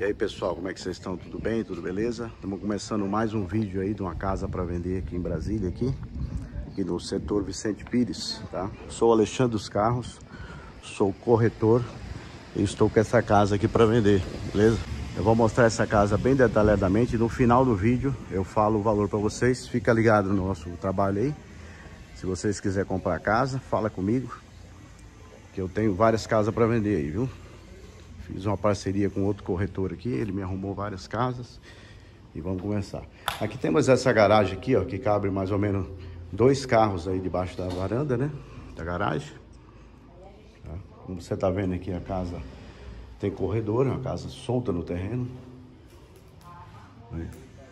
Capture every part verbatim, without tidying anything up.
E aí pessoal, como é que vocês estão? Tudo bem? Tudo beleza? Estamos começando mais um vídeo aí de uma casa para vender aqui em Brasília, aqui, aqui no setor Vicente Pires, tá? Sou Alexandre dos Carros, sou corretor e estou com essa casa aqui para vender, beleza? Eu vou mostrar essa casa bem detalhadamente e no final do vídeo eu falo o valor para vocês. Fica ligado no nosso trabalho aí. Se vocês quiserem comprar casa, fala comigo, que eu tenho várias casas para vender aí, viu? Fiz uma parceria com outro corretor aqui, ele me arrumou várias casas e vamos começar. Aqui temos essa garagem aqui, ó, que cabe mais ou menos dois carros aí debaixo da varanda, né? Da garagem. Tá? Como você tá vendo aqui, a casa tem corredor, é uma casa solta no terreno. Aí.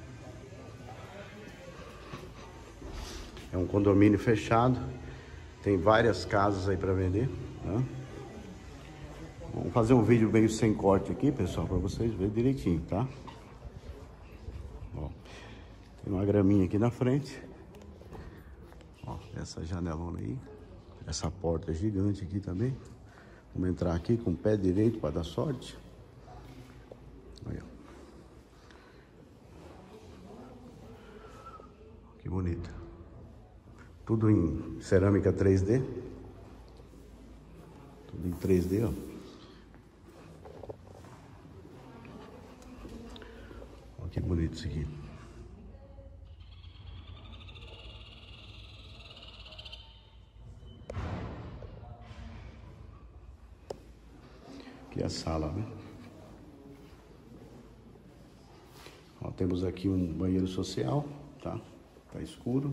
É um condomínio fechado, tem várias casas aí para vender, tá? Vamos fazer um vídeo meio sem corte aqui, pessoal, para vocês verem direitinho, tá? Ó, tem uma graminha aqui na frente. Ó, essa janelona aí. Essa porta gigante aqui também. Vamos entrar aqui com o pé direito para dar sorte. Aí, ó. Que bonita. Tudo em cerâmica três D. Tudo em três D, ó. Que bonito isso aqui. Aqui é a sala, né? Ó, temos aqui um banheiro social, tá? Tá escuro.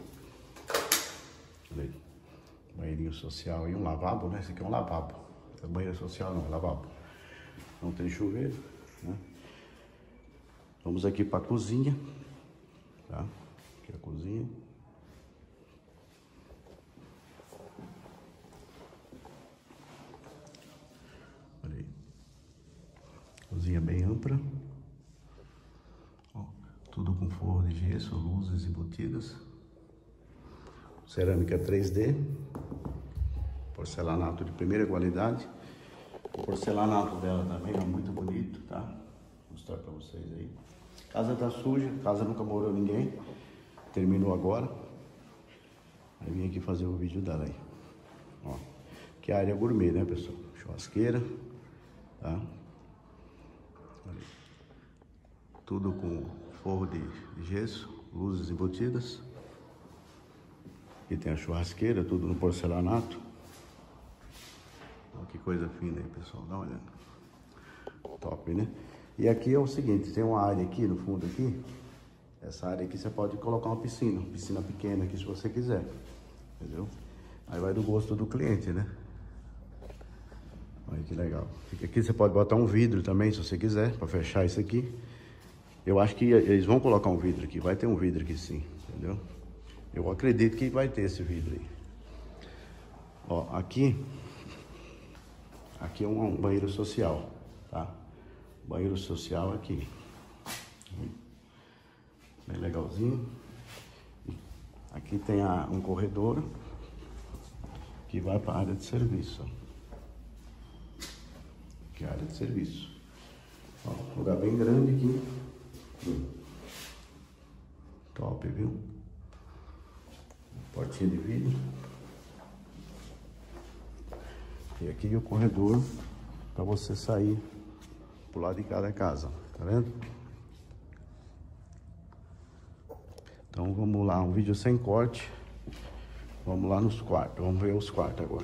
Olha aí. Banheirinho social e um lavabo, né? Esse aqui é um lavabo. É banheiro social não, é lavabo. Não tem chuveiro, né? Vamos aqui para a cozinha, tá? Aqui é a cozinha. Olha aí. Cozinha bem ampla. Ó, tudo com forro de gesso, luzes embutidas. Cerâmica três D. Porcelanato de primeira qualidade. O porcelanato dela também é muito bonito, tá? Vou mostrar para vocês aí. Casa tá suja, casa nunca morou ninguém. Terminou agora. Aí vim aqui fazer o vídeo dela aí. Ó, que é a área gourmet, né, pessoal? Churrasqueira, tá? Aí. Tudo com forro de gesso, luzes embutidas. Aqui tem a churrasqueira, tudo no porcelanato. Ó, que coisa fina aí, pessoal. Dá uma olhada. Top, né? E aqui é o seguinte, tem uma área aqui no fundo aqui. Essa área aqui você pode colocar uma piscina, uma piscina pequena aqui se você quiser, entendeu? Aí vai do gosto do cliente, né? Olha que legal. Aqui você pode botar um vidro também, se você quiser, para fechar isso aqui. Eu acho que eles vão colocar um vidro aqui, vai ter um vidro aqui sim, entendeu? Eu acredito que vai ter esse vidro aí. Ó, aqui, aqui é um banheiro social, tá? Banheiro social aqui. Bem legalzinho. Aqui tem a, um corredor que vai para a área de serviço. Aqui é a área de serviço. Ó, um lugar bem grande aqui. Top, viu? Portinha de vidro. E aqui o corredor para você sair pro lado de cada casa, tá vendo? Então vamos lá, um vídeo sem corte. Vamos lá nos quartos, vamos ver os quartos agora.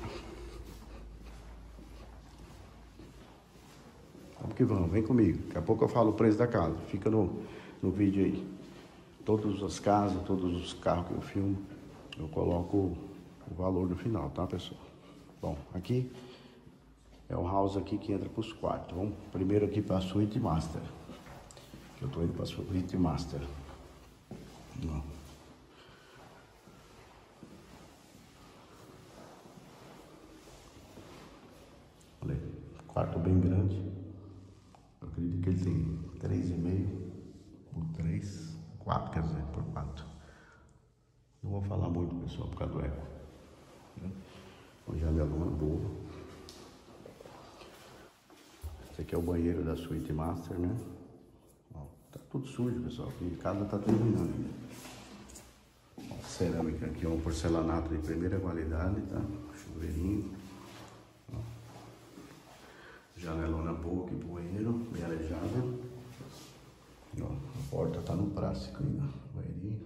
Vamos que vamos, vem comigo. Daqui a pouco eu falo o preço da casa, fica no, no vídeo aí. Todas as casas, todos os carros que eu filmo, eu coloco o, o valor no final, tá, pessoal? Bom, aqui é o house aqui que entra para os quartos. Vamos primeiro aqui para a suíte master. Que eu tô indo para a suíte master. Não. Olha aí, quarto bem grande. Eu acredito que ele tem três e meio por três, quatro, quer dizer, por quatro. Não vou falar muito, pessoal, por causa do eco. Uma janelona boa. Esse aqui é o banheiro da suíte master, né? Ó, tá tudo sujo, pessoal. Aqui em casa tá terminando ainda. Ó, cerâmica aqui, é um porcelanato de primeira qualidade, tá? Chuveirinho. Ó. Janelona boa aqui pro banheiro, bem arejada. Ó, a porta tá no plástico ainda. Banheirinho.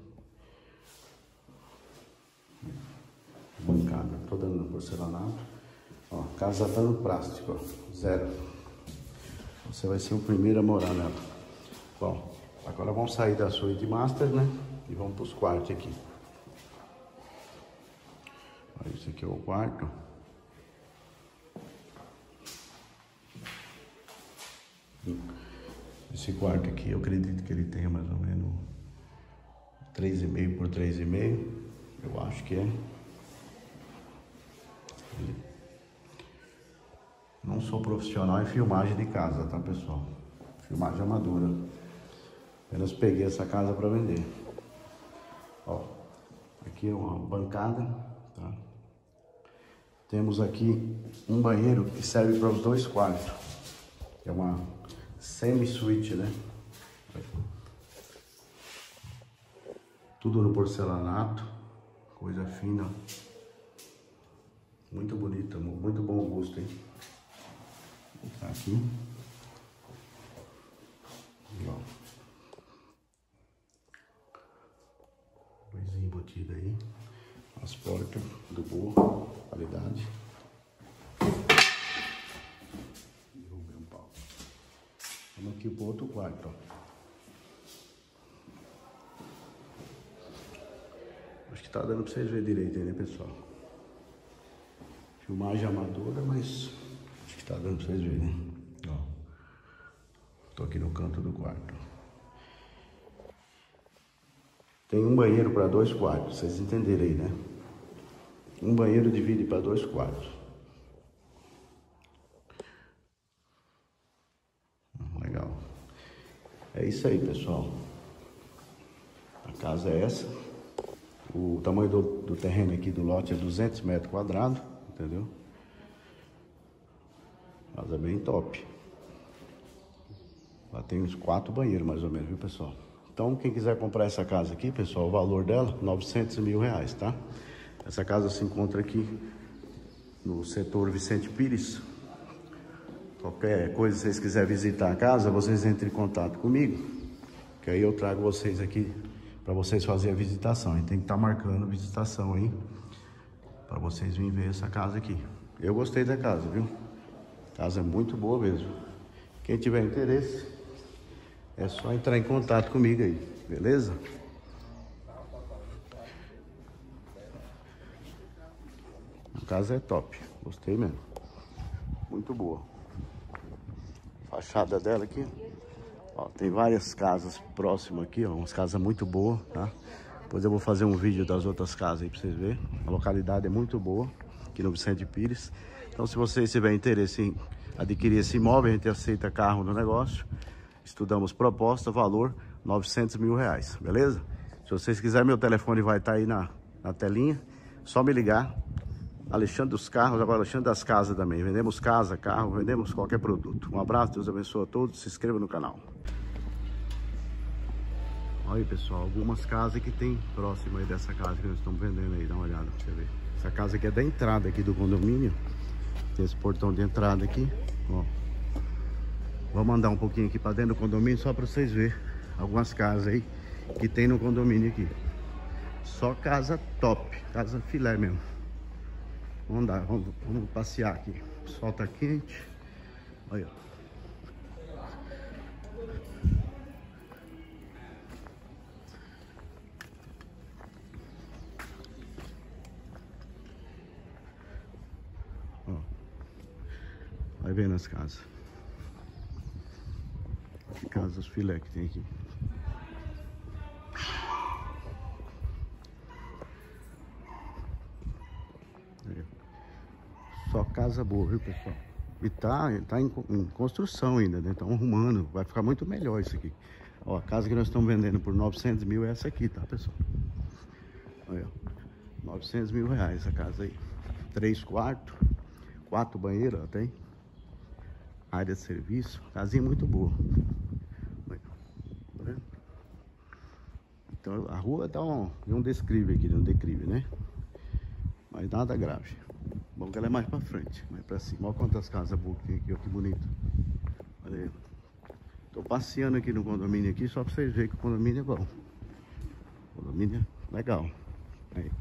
Bancada toda no porcelanato. Ó, a casa tá no plástico, ó. Zero. Você vai ser o primeiro a morar nela. Bom, agora vamos sair da suíte master, né? E vamos para os quartos aqui. Olha, esse aqui é o quarto. Esse quarto aqui, eu acredito que ele tenha mais ou menos três e meio por três e meio. Eu acho que é. Não sou profissional em filmagem de casa, tá, pessoal? Filmagem amadora. Apenas peguei essa casa para vender. Ó, aqui é uma bancada, tá? Temos aqui um banheiro que serve para os dois quartos. É uma semi-suíte, né? Tudo no porcelanato, coisa fina. Muito bonita, muito bom gosto, hein? Vou botar aqui. Ó. Coisinha embutida aí. As portas do boa qualidade. Derrubei um pau. Vamos aqui pro outro quarto, ó. Acho que tá dando pra vocês verem direito aí, né, pessoal? Filmagem amadora, mas acho que tá dando pra vocês verem, né? Ó. Tô aqui no canto do quarto. Tem um banheiro para dois quartos, vocês entenderem aí, né? Um banheiro divide para dois quartos. Legal. É isso aí, pessoal. A casa é essa. O tamanho do, do terreno aqui do lote é duzentos metros quadrados, entendeu? Casa bem top. Lá tem uns quatro banheiros mais ou menos, viu, pessoal? Então, quem quiser comprar essa casa aqui, pessoal, o valor dela, novecentos mil reais, tá? Essa casa se encontra aqui no setor Vicente Pires. Qualquer coisa, se vocês quiserem visitar a casa, vocês entrem em contato comigo, que aí eu trago vocês aqui para vocês fazerem a visitação. A gente tem que estar marcando visitação aí, para vocês virem ver essa casa aqui. Eu gostei da casa, viu? Casa é muito boa mesmo. Quem tiver interesse, é só entrar em contato comigo aí, beleza? A casa é top, gostei mesmo. Muito boa. Fachada dela aqui. Ó, tem várias casas próximas aqui, ó, umas casas muito boas, tá? Depois eu vou fazer um vídeo das outras casas aí pra vocês verem. A localidade é muito boa, aqui no Vicente Pires. Então, se vocês tiverem interesse em adquirir esse imóvel, a gente aceita carro no negócio. Estudamos proposta, valor novecentos mil reais, beleza? Se vocês quiserem, meu telefone vai estar aí na, na telinha. Só me ligar. Alexandre dos Carros, agora Alexandre das Casas também. Vendemos casa, carro, vendemos qualquer produto. Um abraço, Deus abençoe a todos. Se inscreva no canal. Olha aí, pessoal, algumas casas que tem próximo aí dessa casa que nós estamos vendendo aí. Dá uma olhada pra você ver. Essa casa aqui é da entrada aqui do condomínio. Tem esse portão de entrada aqui, ó. Vamos andar um pouquinho aqui para dentro do condomínio só para vocês verem algumas casas aí que tem no condomínio aqui. Só casa top, casa filé mesmo. Vamos andar, vamos, vamos passear aqui. O sol tá quente. Olha. Ó. Vai vendo as casas. Casas filé que tem aqui. Só casa boa, viu, pessoal? E tá, tá em, em construção ainda, né? Estão arrumando, vai ficar muito melhor isso aqui. Ó, a casa que nós estamos vendendo por novecentos mil é essa aqui, tá, pessoal? Olha, novecentos mil reais essa casa aí. Três quartos, quatro banheiros, ó, tem. área de serviço, casinha muito boa. Tá vendo? Então a rua dá um, um declive aqui, um declive, né? Mas nada grave. Bom que ela é mais pra frente, mais pra cima. Olha quantas casas boas que tem aqui, ó, que bonito. Olha aí. Tô passeando aqui no condomínio aqui, só pra vocês verem que o condomínio é bom. O condomínio é legal. Aí.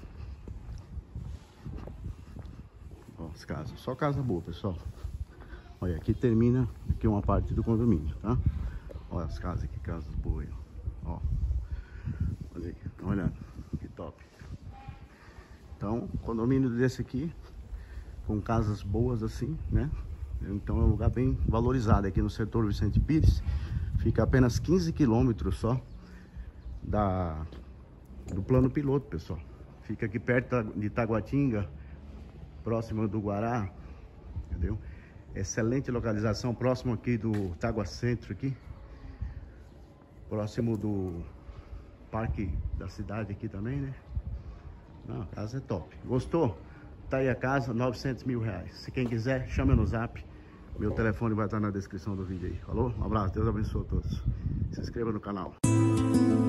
Ó, as casas. Só casa boa, pessoal. Olha, aqui termina aqui uma parte do condomínio, tá? Olha as casas aqui, casas boas. Ó. Olha aí, dá uma olhada. Que top. Então, condomínio desse aqui, com casas boas assim, né? Então é um lugar bem valorizado aqui no setor Vicente Pires. Fica a apenas quinze quilômetros só da, do plano piloto, pessoal. Fica aqui perto de Taguatinga, próximo do Guará, entendeu? Excelente localização, próximo aqui do Tagua Centro aqui. Próximo do parque da cidade aqui também, né? Não, a casa é top. Gostou? Tá aí a casa, novecentos mil reais. Se quem quiser, chama no zap. Meu telefone vai estar na descrição do vídeo aí. Falou? Um abraço, Deus abençoe a todos. Se inscreva no canal.